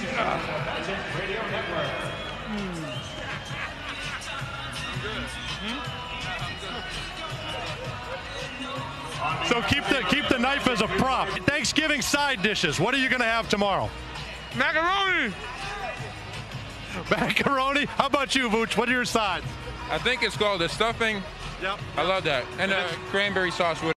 So keep the knife as a prop. Thanksgiving side dishes. What are you going to have tomorrow? Macaroni. Macaroni. How about you, Vooch? What are your sides? I think it's called the stuffing. Yep. I love that. And cranberry sauce with